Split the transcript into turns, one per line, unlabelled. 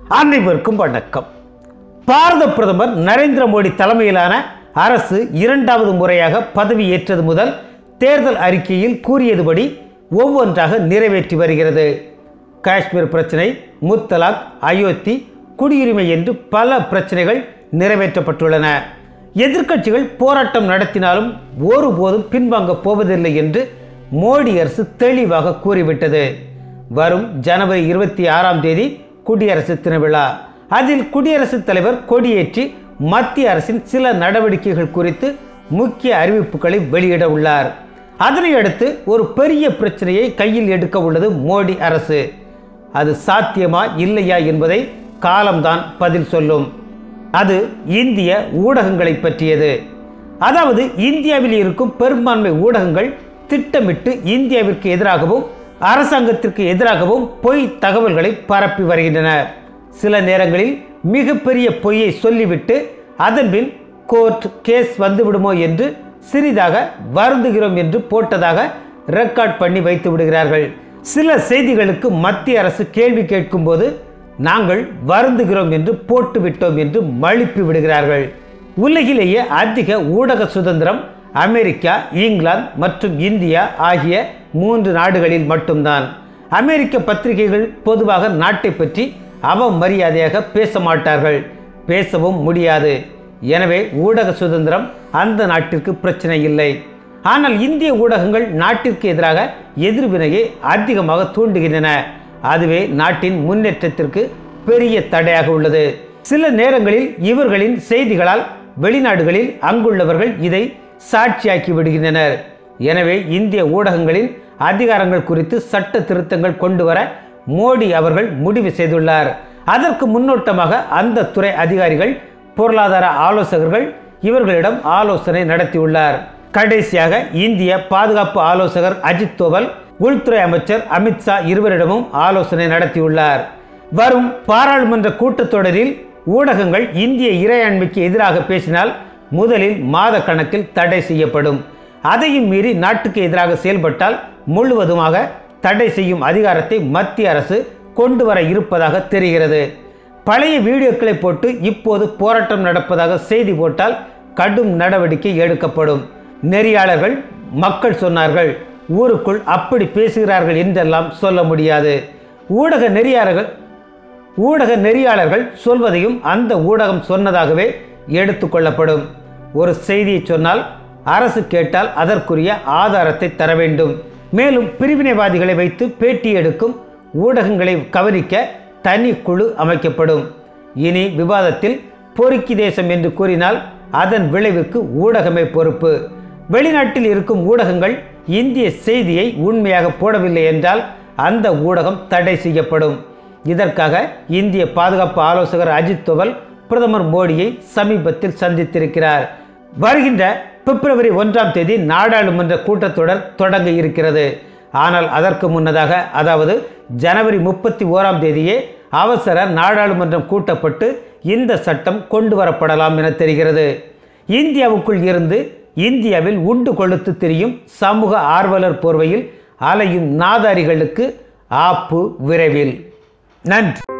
அனைவருக்கும் வணக்கம். பாரத பிரதமர் நரேந்திர மோடி தலைமையிலான அரசு இரண்டாவது முறையாக பதவியேற்றது முதல் தேர்தல் அறிக்கையில் கூறியதுபடி ஒவ்வொன்றாக நிறைவேற்றி வருகிறது. காஷ்மீர் பிரச்சனை, முத்தலாக், அயோத்தி, குடியுரிமை என்று பல பிரச்சனைகள் நிறைவேற்றப்பட்டுள்ளன. எதிர்க்கட்சிகள் போராட்டம் நடத்தினாலும் ஒருபோதும் பின்வாங்க போவதில்லை என்று மோடி அரசு தெளிவாக கூறிவிட்டது. வரும் ஜனவரி 26 குடியரசு தின விழா. அதில் குடியரசுத் தலைவர் கொடியேற்றி மத்திய அரசின் சில நடவடிக்கைகள் குறித்து முக்கிய அறிவிப்புகளை வெளியிட உள்ளார். அதனை அடுத்து ஒரு பெரிய பிரச்சனையை கையில் எடுக்க உள்ளது மோடி அரசு. அது சாத்தியமா இல்லையா என்பதை காலம்தான் பதில் சொல்லும். அது இந்திய ஊடகங்களை பற்றியது. அதாவது இந்தியாவில் இருக்கும் பெரும்பான்மை ஊடகங்கள் திட்டமிட்டு இந்தியாவிற்கு எதிராகவும் அரசாங்கத்திற்கு எதிராகவும் பொய் தகவல்களை பரப்பி வருகின்றன. சில நேரங்களில் மிகப்பெரிய பொய்யை சொல்லிவிட்டு அதன்பின் கோர்ட் கேஸ் வந்துவிடுமோ என்று சிறிதாக வருந்துகிறோம் என்று போட்டதாக ரெக்கார்ட் பண்ணி வைத்து விடுகிறார்கள். சில செய்திகளுக்கு மத்திய அரசு கேள்வி கேட்கும் போது நாங்கள் வருந்துகிறோம் என்று போட்டுவிட்டோம் என்று மழுப்பி விடுகிறார்கள். உலகிலேயே அதிக ஊடக சுதந்திரம் அமெரிக்கா, இங்கிலாந்து மற்றும் இந்தியா ஆகிய 3 நாடுகளில் மட்டும்தான். அமெரிக்க பத்திரிகைகள் பொதுவாக நாட்டை பற்றி அவமரியாதையாக பேச மாட்டார்கள், பேசவும் முடியாது. எனவே ஊடக சுதந்திரம் அந்த நாட்டிற்கு பிரச்சனை இல்லை. ஆனால் இந்திய ஊடகங்கள் நாட்டிற்கு எதிராக எதிர்வினையை அதிகமாக தூண்டுகின்றன. அதுவே நாட்டின் முன்னேற்றத்திற்கு பெரிய தடையாக உள்ளது. சில நேரங்களில் இவர்களின் செய்திகளால் வெளிநாடுகளில் அங்குள்ளவர்கள் இதை சாட்சியாக்கி விடுகின்றனர். எனவே இந்திய ஊடகங்களின் அதிகாரங்கள் குறித்து சட்ட திருத்தங்கள் கொண்டு வர மோடி அவர்கள் முடிவு செய்துள்ளார். அதற்கு முன்னோட்டமாக அந்த துறை அதிகாரிகள், பொருளாதார ஆலோசகர்கள் இவர்களிடம் ஆலோசனை நடத்தியுள்ளார். கடைசியாக இந்திய பாதுகாப்பு ஆலோசகர் அஜித் தோவல், உள்துறை அமைச்சர் அமித்ஷா இருவரிடமும் ஆலோசனை நடத்தியுள்ளார். வரும் பாராளுமன்ற கூட்டத்தொடரில் ஊடகங்கள் இந்திய இறையாண்மைக்கு எதிராக பேசினால் முதலில் மாத கணக்கில் தடை செய்யப்படும். அதையும் மீறி நாட்டுக்கு எதிராக செயல்பட்டால் முழுவதுமாக தடை செய்யும் அதிகாரத்தை மத்திய அரசு கொண்டு வர இருப்பதாக தெரிகிறது. பழைய வீடியோக்களை போட்டு இப்போது போராட்டம் நடப்பதாக செய்தி போட்டால் கடும் நடவடிக்கை எடுக்கப்படும். நெறியாளர்கள் மக்கள் சொன்னார்கள், ஊருக்குள் அப்படி பேசுகிறார்கள் என்றெல்லாம் சொல்ல முடியாது. ஊடக நெறியாளர்கள் சொல்வதையும் அந்த ஊடகம் சொன்னதாகவே எடுத்துக்கொள்ளப்படும். ஒரு செய்தியை சொன்னால் அரசு கேட்டால் அதற்குரிய ஆதாரத்தை தர வேண்டும். மேலும் பிரிவினைவாதிகளை வைத்து பேட்டி எடுக்கும் ஊடகங்களை கவனிக்க தனி குழு அமைக்கப்படும். இனி விவாதத்தில் பொறுக்கி தேசம் என்று கூறினால் அதன் விளைவுக்கு ஊடகமே பொறுப்பு. வெளிநாட்டில் இருக்கும் ஊடகங்கள் இந்திய செய்தியை உண்மையாக போடவில்லை என்றால் அந்த ஊடகம் தடை செய்யப்படும். இதற்காக இந்திய பாதுகாப்பு ஆலோசகர் அஜித் தோவல் பிரதமர் மோடியை சமீபத்தில் சந்தித்திருக்கிறார். வருகின்ற பிப்ரவரி 1 நாடாளுமன்ற கூட்டத்தொடர் தொடங்க இருக்கிறது. ஆனால் அதற்கு முன்னதாக, அதாவது ஜனவரி 31 அவசர நாடாளுமன்றம் கூட்டப்பட்டு இந்த சட்டம் கொண்டு வரப்படலாம் என தெரிகிறது. இந்தியாவுக்குள் இருந்து இந்தியாவில் உண்டு கொளுத்து திரியும் சமூக ஆர்வலர் போர்வையில் அலையும் நாதாரிகளுக்கு ஆப்பு விரைவில். நன்றி.